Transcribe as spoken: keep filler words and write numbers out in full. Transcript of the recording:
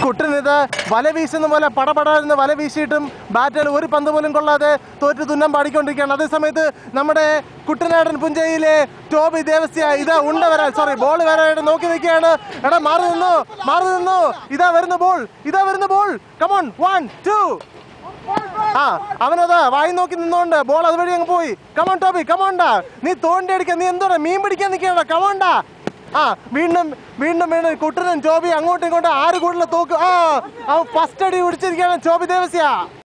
കുട്ടനിത് വല വീശുന്ന പോലെ പടപടാന്ന് വല വീശിയിട്ടും ബാറ്റുകൾ ഒരു പന്ത് പോലും കൊള്ളാതെ തോറ്റ് തുന്നം പാടിക്കൊണ്ടിരിക്കുകയാണ്. അതേസമയത്ത് നമ്മുടെ കുട്ടനാടൻ പുഞ്ചയിലെ ടോബി ദേവസ്യ ഇതാ ഉണ്ട വരാൻ സോറി ബോൾ വരാനായിട്ട് നോക്കി നിൽക്കുകയാണ്. എടാ മാറി നിന്നു മാറി നിന്നു ഇതാ വരുന്ന ബോൾ ഇതാ വരുന്ന ബോൾ കമോൺ വൺ ടു ആ അവനതാ വായി നോക്കി നിന്നോണ്ട് ബോൾ അതുവഴി അങ്ങ് പോയി. കമോൺ ടോബി കമോണ്ടാ നീ തോണ്ടി അടിക്കാൻ നീ എന്തോടാ മീൻ പിടിക്കാൻ നിൽക്കണ കമോണ്ടാ. ആ വീണ്ടും വീണ്ടും വീണ്ടും കുട്ടനും ടോബി അങ്ങോട്ടും ഇങ്ങോട്ടും ആര് കൂടുതൽ തോക്ക് ആ അവൻ ഫസ്റ്റ് അടി പിടിച്ചിരിക്കുകയാണ് ടോബി ദേവസ്യ.